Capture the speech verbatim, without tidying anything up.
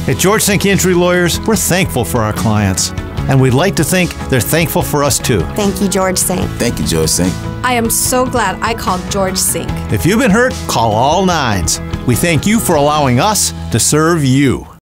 At George Sink Injury Lawyers, we're thankful for our clients, and we'd like to think they're thankful for us too. Thank you, George Sink. Thank you, George Sink. I am so glad I called George Sink. If you've been hurt, call all nines. We thank you for allowing us to serve you.